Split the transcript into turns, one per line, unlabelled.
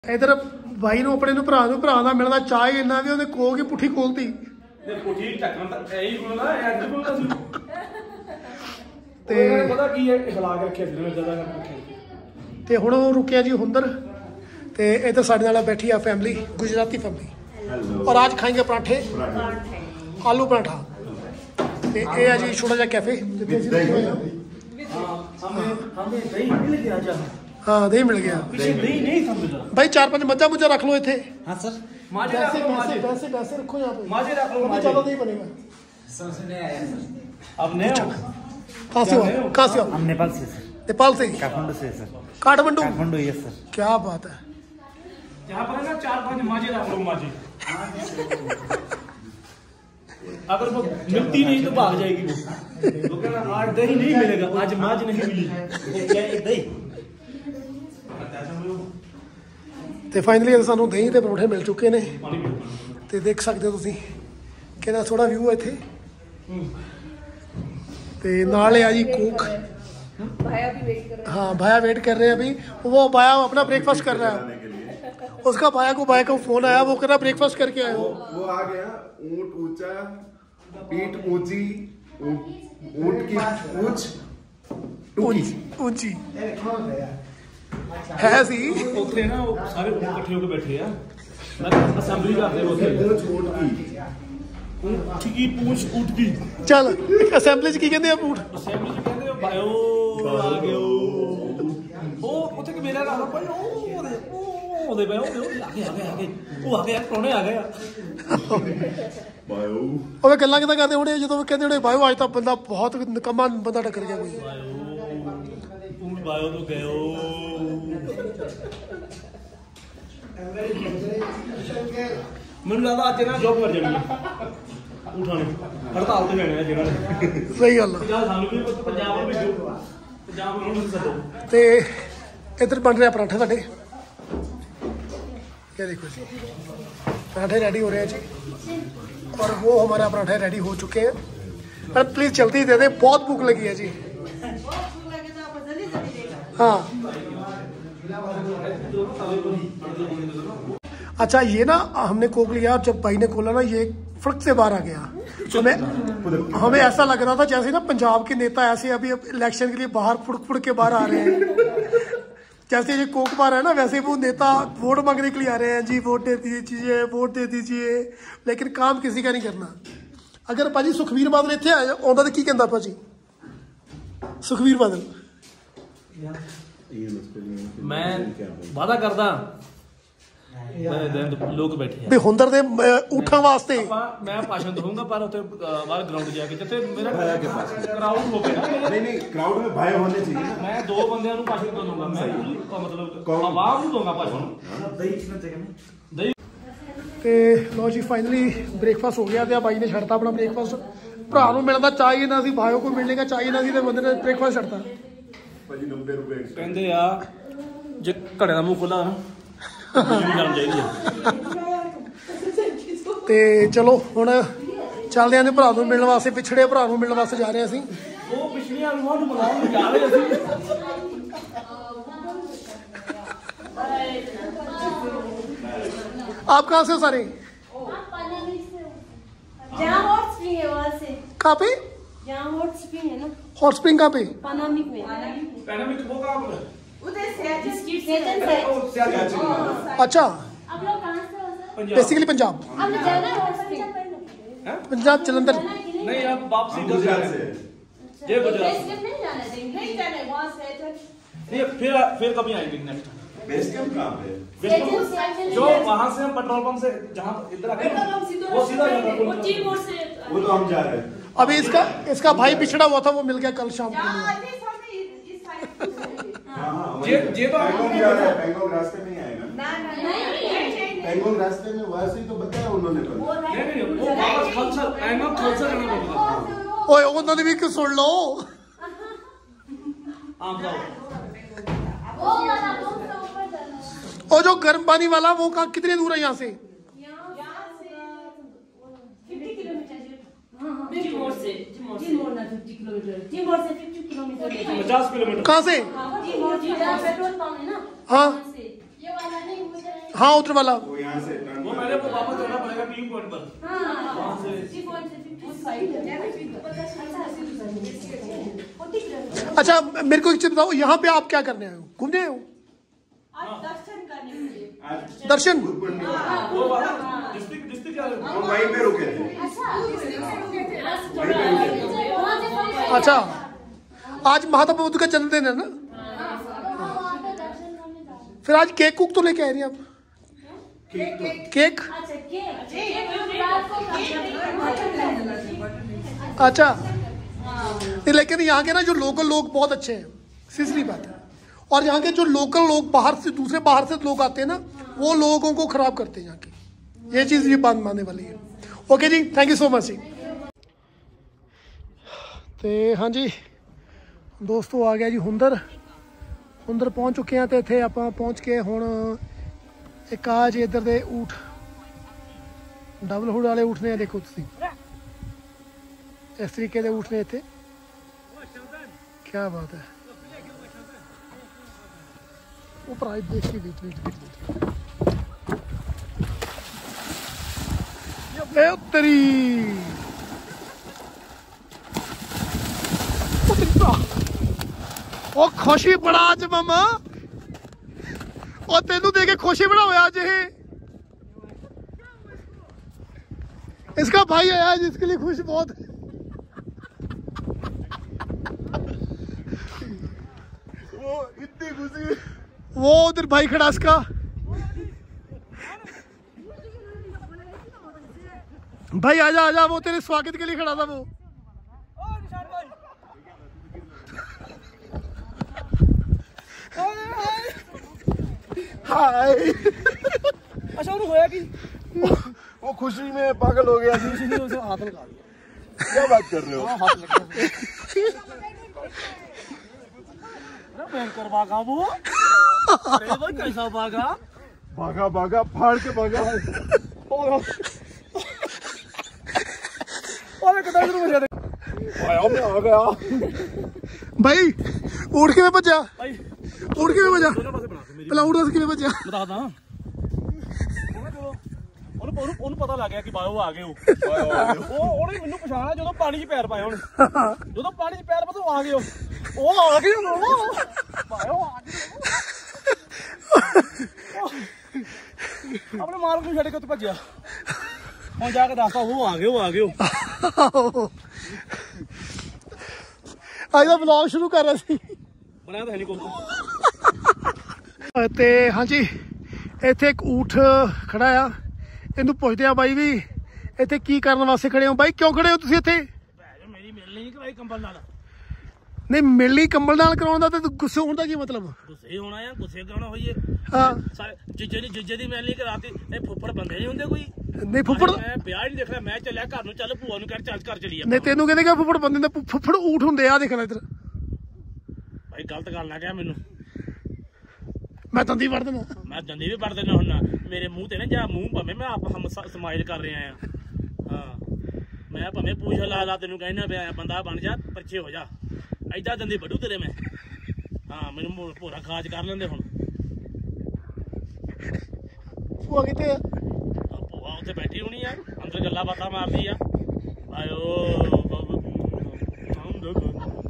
इधर भाई ਨੂੰ ਆਪਣੇ ਨੂੰ ਭਰਾ ਦਾ ਮਿਲਦਾ ਚਾਹ ਹੀ ਇੰਨਾ ਵੀ ਉਹਨੇ ਕੋਕ ਹੀ ਪੁੱਠੀ ਖੋਲਤੀ
ਤੇ ਪੁੱਠੀ ਟੱਕਣ ਤਾਂ ਇਹੀ ਬੋਲਦਾ ਐਡ ਬੋਲਦਾ ਸੀ ਤੇ ਪਤਾ ਕੀ ਹੈ ਖਲਾ ਕੇ ਰੱਖਿਆ ਸੀ ਜਿਆਦਾ ਕਰ ਰੱਖਿਆ ਤੇ ਹੁਣ ਉਹ ਰੁਕਿਆ ਜੀ ਹੁੰਦਰ ਤੇ ਇੱਧਰ ਸਾਡੇ ਨਾਲ ਬੈਠੀ ਆ ਫੈਮਿਲੀ ਗੁਜਰਾਤੀ ਫੈਮਿਲੀ और आज खाएंगे पराठे आलू पराठा ਤੇ ਇਹ ਆ ਜੀ ਛੋਟਾ ਜਿਹਾ ਕੈਫੇ ਜਿੱਥੇ ਅਸੀਂ हाँ दही मिल गया दही नहीं समझा
भाई 4-5 मज्जा मुझे रख लो इतने
हाँ सर
पैसे रखो यहाँ पे
माजे रख लो
ज्यादा नहीं बनेगा
समझ नहीं आया सर अब नहीं
कहाँ से हो
हम नेपाल से सर
नेपाल से
काठमांडू से सर
काठमांडू
यस सर
क्या बात है
यहाँ पर ना 4-5 माजे रख लो माजे अगर वो मिलती नहीं तो भाग जाएगी वो कहना आज दही नहीं मिलेगा आज माज नहीं मिली क्या दही
ਤੇ ਫਾਈਨਲੀ ਸਾਨੂੰ ਦਹੀਂ ਤੇ ਪਰੌਂਠੇ ਮਿਲ ਚੁੱਕੇ ਨੇ ਤੇ ਦੇਖ ਸਕਦੇ ਹੋ ਤੁਸੀਂ ਕਿਹਦਾ ਥੋੜਾ ਵਿਊ ਹੈ ਇੱਥੇ ਤੇ ਨਾਲ ਆ ਜੀ कोक
भाया भी वेट कर रहे हैं।
हाँ भाया वेट कर रहे हैं अभी वो भाया अपना ब्रेकफास्ट कर रहा है उसका भाया को फोन आया वो कह रहा ब्रेकफास्ट करके आए
वो आ गया ऊंट ऊंचा पीठ ऊंची ऊंट की पूंछ
ऊंची है सी
ਉੱਥੇ ਨਾ ਉਹ ਸਾਰੇ ਇਕੱਠੇ ਹੋ ਕੇ ਬੈਠੇ ਆ ਮੈਂ ਅਸੈਂਬਲੀ ਕਰਦੇ ਉੱਥੇ ਊਂਟ ਕੀ ਪੂੰਛ ਊਂਟ ਦੀ
ਚੱਲ ਅਸੈਂਬਲੀ ਚ ਕੀ ਕਹਿੰਦੇ ਆ ਊਂਟ
ਅਸੈਂਬਲੀ ਚ ਕਹਿੰਦੇ ਭਾਇਓ ਆ ਗਏ ਉਹ ਉੱਥੇ ਕਿ ਮੇਰਾ ਰਾਹ ਭਾਈ ਉਹਦੇ ਭਾਈ ਉਹ ਆ ਗਏ ਪ੍ਰੋਣੇ ਆ ਗਏ ਆ
ਬਾਇਓ
ਉਹ ਗੱਲਾਂ ਕਿਦਾਂ ਕਰਦੇ ਹੋਣੇ ਜਦੋਂ ਕਹਿੰਦੇ ਹੋਣੇ ਬਾਇਓ ਅੱਜ ਤਾਂ ਬੰਦਾ ਬਹੁਤ ਨਿਕੰਮਾ ਬੰਦਾ ਟੱਕਰ ਗਿਆ ਕੋਈ
ਊਂਟ ਬਾਇਓ ਤੋਂ ਗਏ ਮੈਨੂੰ ਲੱਗਦਾ ਅੱਜ ਨਾ ਜੋਬ ਕਰ ਜਾਣੀ ਉਠਾਣੇ ਹੜਤਾਲ ਤੇ ਜਾਣੇ ਜਿਹੜਾ ਨੇ
ਸਹੀ ਗੱਲ ਆ
ਸਾਨੂੰ ਵੀ ਪੰਜਾਬ ਨੂੰ ਭੇਜੋ ਪੰਜਾਬ ਨੂੰ ਸੱਦੋ
ਤੇ ਇੱਧਰ ਬਣ ਰਿਹਾ ਪਰਾਠਾ ਸਾਡੇ क्या देखो जी पराठे रेडी हो रहे हैं जी और वो हमारा पराठे रेडी हो चुके हैं पर प्लीज जल्दी दे दे बहुत भूख लगी है जी हाँ अच्छा ये ना हमने कोक लिया और जब भाई ने खोला ना ये फड़क से बाहर आ गया हमें ऐसा लग रहा था जैसे ना पंजाब के नेता ऐसे अभी इलेक्शन के लिए बाहर फुड़क के बाहर आ रहे हैं जैसे ये कोक बार है ना वैसे वो नेता वोट मांगने के लिए आ रहे हैं जी वोट दे दीजिए वोट दे दीजिए लेकिन काम किसी का नहीं करना अगर भाजी सुखबीर बादल इतने आंदा तो की कहता भाजी सुखबीर बादल
मैं वादा करदा लोग बैठे
भी हुंदर दे ऊठां वास्ते
मैं भाषण दूंगा पर उते बाहर ग्राउंड जाके जिथे मेरा क्राउड हो गया
नहीं क्राउड में भाई होने चाहिए ना
मैं दो बंदियां नु भाषण दूंगा मैं मतलब आवाम नु दूंगा भाषण दही
ਤੇ ਲੋ ਜੀ ਫਾਈਨਲੀ ਬ੍ਰੇਕਫਾਸਟ ਹੋ ਗਿਆ ਤੇ ਆ ਬਾਈ ਨੇ ਛੱਡਤਾ ਆਪਣਾ ਬ੍ਰੇਕਫਾਸਟ ਭਰਾ ਨੂੰ ਮਿਲਦਾ ਚਾਹੀਏ ਨਾ ਸੀ ਭਾਈਓ ਕੋਈ ਮਿਲਣੇ ਦਾ ਚਾਹੀਏ ਨਾ ਸੀ ਤੇ ਬੰਦੇ ਨੇ ਬ੍ਰੇਕਫਾਸਟ ਛੱਡਤਾ
ਭਾਜੀ 90 ਰੁਪਏ
ਕਹਿੰਦੇ ਆ ਜੇ ਘੜੇ ਦਾ ਮੂੰਹ ਖੁੱਲਾ ਨਾ ਜਾਣ ਚਾਹੀਦੀ ਆ
ਤੇ ਚਲੋ ਹੁਣ ਚੱਲਦੇ ਆਂ ਤੇ ਭਰਾ ਨੂੰ ਮਿਲਣ ਵਾਸਤੇ ਪਿਛੜੇ ਭਰਾ ਨੂੰ ਮਿਲਣ ਵਾਸਤੇ ਜਾ ਰਹੇ ਅਸੀਂ
ਉਹ ਪਿਛਲੀਆਂ ਨੂੰ ਉਹਨੂੰ ਬੁਲਾਉਣ ਜਾ ਰਹੇ ਅਸੀਂ
आप कहाँ से हो सारे
जहाँ हॉट स्प्रिंग है वहाँ से
कहाँ पे
जहाँ हॉट स्प्रिंग है ना
हॉट स्प्रिंग कहाँ पे
पानामिक में
पैनामिक वो कहाँ पर
उधर से
अच्छा
आप लोग कहाँ से हो सर
बेसिकली पंजाब
आप लोग जाना हॉट स्प्रिंग
पंजाब जलंधर
नहीं आप वापसी गुजरात से ये गुजरात
नहीं जाना देंगे नहीं जाना वहाँ से
नहीं फिर कभी आएंगे नेक्स्ट
बेस कैंप कहाँ पे
जो वहाँ से हम पेट्रोल पंप से जहाँ इधर आके वो सीधा
वो तो हम जा रहे हैं
अभी इसका भाई पिछड़ा हुआ था वो मिल गया कल शाम को
ये तो
पैंगोंग जा रहे हैं पैंगोंग रास्ते में ही आएगा पैंगोंग रास्ते में वैसे ही तो बताया उन्होंने कल
नहीं वो वापस खलसर पैंगोंग खलसर जाना पड़ेगा
ओए उन्होंने भी कुछ सुन लो
आम जाओ
और जो गर्म पानी वाला वो कितने दूर है यहाँ से
50 किलोमीटर
50 किलोमीटर
कहाँ से
पेट्रोल पंप है ना
हाँ
ये वाला नहीं मुझे
हाँ उधर वाला।
वो यहाँ से
वो पहले वो वापस जाना पड़ेगा 3 पॉइंट पर।
अच्छा मेरे को एक चीज बताओ, यहाँ पे आप क्या करने आए हो? घूमने आए हो?
दर्शन करने के लिए।
दर्शन?
वो डिस्ट्रिक्ट क्या है?
वो वहीं पे रुके थे।
अच्छा आज महात्मा बुद्ध का जन्मदिन है ना, फिर आज केक कुक तो लेके आए नहीं आप? केक? अच्छा नहीं, लेकिन यहाँ के ना जो लोकल लोग बहुत अच्छे हैं, सीधी बात है। और यहाँ के जो लोकल लोग बाहर से लोग आते हैं ना, वो लोगों को खराब करते हैं यहाँ की, ये चीज़ भी बात मानने वाली है। ओके जी, थैंक यू सो मच जी। तो हाँ जी दोस्तों, आ गया जी हुंदर पहुँच चुके हैं। तो इतने आप पहुँच के हुण एक आज इधर दे ऊठ डबल हुड वाले ऊठ ने, देखो तुसी इस तरीके के ऊठ ने इतने, क्या बात है। वो प्राइस देख के तेरी ओ खुशी बड़ा आज मामा, और तेनू देख के खुशी बड़ा होया आज। इसका भाई आया आज, इसके लिए खुश बहुत है।
वो इतनी खुशी,
वो उधर भाई खड़ा इसका भाई, आजा आजा, वो तेरे स्वागत के लिए खड़ा था वो।
हाय।
अच्छा वो होया कि
वो खुशी में पागल हो गया।
उसे हाथ लगा दिया।
क्या बात कर रहे हो?
हाथ लगा भयंकर भागा वो। अरे भाई कैसा भागा?
भागा फाड़ के भागा।
ओए किधर शुरू हो गया?
आया मैं आ गया
भाई उड़ के बचा,
भाई
उड़ के बचा, पहला उड़ के बचा।
बता दा ਉਹਨੂੰ ਪਤਾ ਲੱਗ ਗਿਆ ਕਿ ਬਾਹਰੋਂ ਆ ਗਏ ਉਹਨੇ ਮੈਨੂੰ ਪਛਾਣਿਆ ਜਦੋਂ ਪਾਣੀ 'ਚ ਪੈਰ ਪਾਏ ਉਹਨੇ। ਜਦੋਂ ਪਾਣੀ 'ਚ ਪੈਰ ਪਾਏ ਉਹ ਆ ਗਏ, ਉਹ ਆ ਗਏ ਆਪਣੇ ਮਾਲਕ ਨੂੰ ਛੱਡ ਕੇ ਉੱਥੇ ਭੱਜਿਆ। ਹੁਣ ਜਾ ਕੇ ਦੱਸਦਾ ਉਹ ਆ ਗਏ।
ਅੱਜ ਦਾ ਵਲੌਗ ਸ਼ੁਰੂ ਕਰ ਰਿਹਾ ਸੀ,
ਬਣਿਆ ਤਾਂ ਹੈ ਨਹੀਂ ਕੁਝ।
ਤੇ ਹਾਂਜੀ ਇੱਥੇ ਇੱਕ ਊਠ ਖੜਾ ਆ, ਇਹਨੂੰ ਪੁੱਛਦੇ ਆ ਬਾਈ ਵੀ ਇੱਥੇ ਕੀ ਕਰਨ ਵਾਸਤੇ ਖੜੇ ਹੋ? ਬਾਈ ਕਿਉਂ ਖੜੇ ਹੋ ਤੁਸੀਂ ਇੱਥੇ?
ਮੇਰੀ ਮਿਲਣੀ ਨਹੀਂ ਕਰਾਈ ਕੰਬਲ ਨਾਲ।
ਨਹੀਂ ਮਿਲਣੀ ਕੰਬਲ ਨਾਲ ਕਰਾਉਣ ਦਾ, ਤੇ ਗੁੱਸੇ ਹੋਣ ਦਾ ਕੀ ਮਤਲਬ?
ਗੁੱਸੇ ਹੋਣਾ ਆ, ਗੁੱਸੇ ਕਰਾਉਣਾ ਹੋਈਏ।
ਹਾਂ
ਜੀਜੇ ਦੀ ਮਿਲਣੀ ਕਰਾਤੀ। ਇਹ ਫੁੱਫੜ ਬੰਦੇ ਨਹੀਂ ਹੁੰਦੇ ਕੋਈ।
ਨਹੀਂ ਫੁੱਫੜ,
ਮੈਂ ਵਿਆਹ ਨਹੀਂ ਦੇਖਣਾ, ਮੈਂ ਚੱਲਿਆ ਘਰ ਨੂੰ। ਚੱਲ ਭੂਆ ਨੂੰ ਕਹਿ ਚੱਲ ਘਰ ਚਲੀਏ।
ਨਹੀਂ ਤੈਨੂੰ ਕਹਿੰਦੇ ਕਿ ਫੁੱਫੜ ਬੰਦੇ ਨੇ, ਫੁੱਫੜ ਊਠ ਹੁੰਦੇ ਆ। ਦੇਖ ਲੈ ਇੱਧਰ
ਭਾਈ ਗਲਤ ਗੱਲ ਨਾ ਕਹਿ ਮੈਨੂੰ,
ਮੈਂ ਦੰਦੀ ਵੜ ਦੇਣਾ।
ਮੈਂ ਦੰਦੀ ਵੀ ਵੜ ਦੇਣਾ ਹੁੰਨਾ। ਮੇਰੇ ਮੂੰਹ ਤੇ ਨਾ ਜਾ, ਮੂੰਹ ਭਾਵੇਂ ਮੈਂ ਆਪ ਸਮਾਈਲ ਕਰ ਰਿਹਾ ਆ। ਹਾਂ ਮੈਂ ਭਾਵੇਂ ਪੂਛ ਲਾ ਤੈਨੂੰ ਕਹਿਣਾ ਪਿਆ ਬੰਦਾ ਬਣ ਜਾ, ਪਰਚੇ ਹੋ ਜਾ। ਏਦਾਂ ਦੰਦੀ ਵੱਢੂ ਤੇਰੇ ਮੈਂ। ਹਾਂ ਮੈਨੂੰ ਭੋਰਾ ਖਾਜ ਕਰ ਲੈਂਦੇ ਹੁਣ।
ਭੂਆ ਕਿੱਥੇ ਆ?
ਭੂਆ ਉੱਥੇ ਬੈਠੀ ਹੋਣੀ ਆ, ਅੰਦਰ ਗੱਲਾਂ ਬਾਤਾਂ ਮਾਰਦੀ ਆ। ਆਇਓ